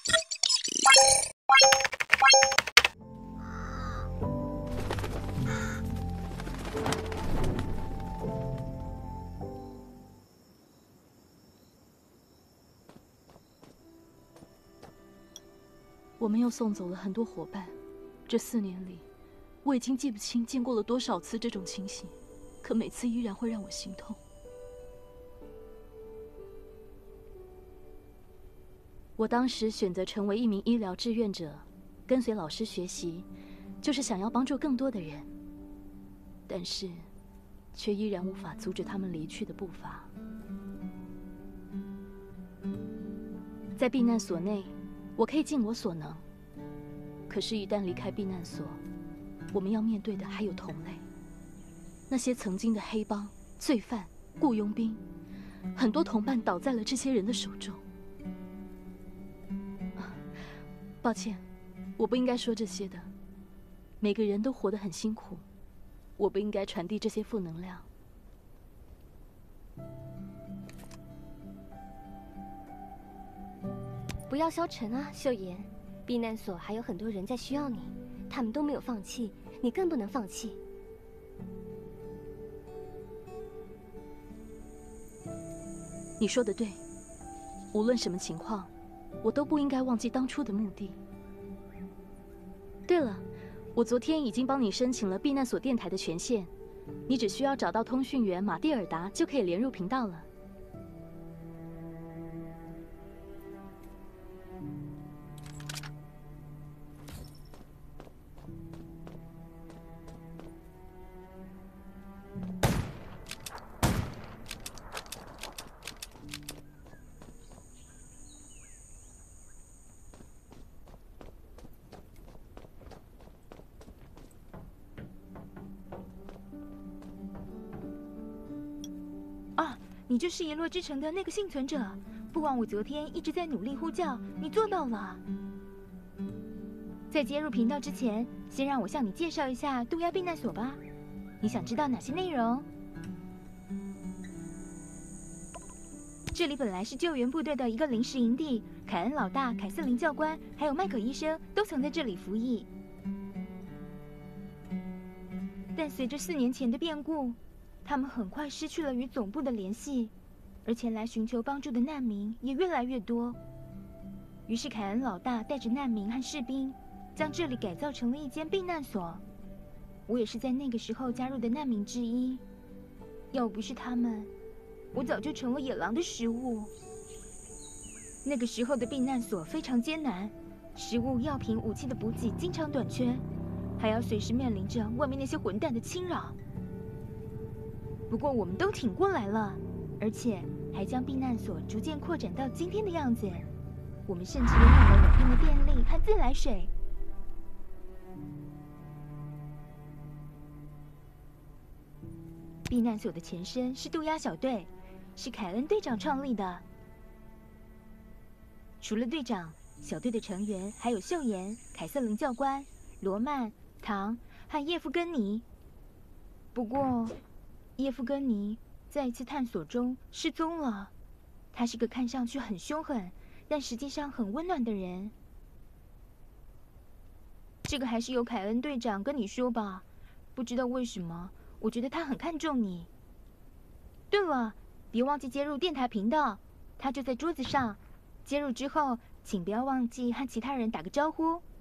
我们又送走了很多伙伴，这4年里，我已经记不清见过了多少次这种情形，可每次依然会让我心痛。我当时选择成为一名医疗志愿者，跟随老师学习，就是想要帮助更多的人，但是，却依然无法阻止他们离去的步伐。在避难所内，我可以尽我所能，可是，一旦离开避难所，我们要面对的还有同类，那些曾经的黑帮、罪犯、雇佣兵，很多同伴倒在了这些人的手中。抱歉，我不应该说这些的。每个人都活得很辛苦，我不应该传递这些负能量。 不要消沉啊，秀妍。避难所还有很多人在需要你，他们都没有放弃，你更不能放弃。 你说的对，无论什么情况，我都不应该忘记当初的目的。对了，我昨天已经帮你申请了避难所电台的权限，你只需要找到通讯员马蒂尔达就可以连入频道了。 你就是遗落之城的那个幸存者，不枉我昨天一直在努力呼叫，你做到了。在接入频道之前，先让我向你介绍一下渡鸦避难所吧。你想知道哪些内容？这里本来是救援部队的一个临时营地，凯恩老大、凯瑟琳教官还有麦克医生都曾在这里服役。但随着4年前的变故，他们很快失去了与总部的联系，而前来寻求帮助的难民也越来越多。于是凯恩老大带着难民和士兵，将这里改造成了一间避难所。我也是在那个时候加入的难民之一。要不是他们，我早就成了野狼的食物。那个时候的避难所非常艰难，食物、药品、武器的补给经常短缺，还要随时面临着外面那些混蛋的侵扰。不过我们都挺过来了，而且还将避难所逐渐扩展到今天的样子。我们甚至拥有了稳定的电力和自来水。避难所的前身是渡鸦小队，是凯恩队长创立的。除了队长，小队的成员还有秀妍、凯瑟琳教官、罗曼、唐和叶夫根尼。不过，叶夫根尼在一次探索中失踪了。他是个看上去很凶狠，但实际上很温暖的人。这个还是由凯恩队长跟你说吧。不知道为什么，我觉得他很看重你。对了，别忘记接入电台频道，它就在桌子上。接入之后，请不要忘记和其他人打个招呼。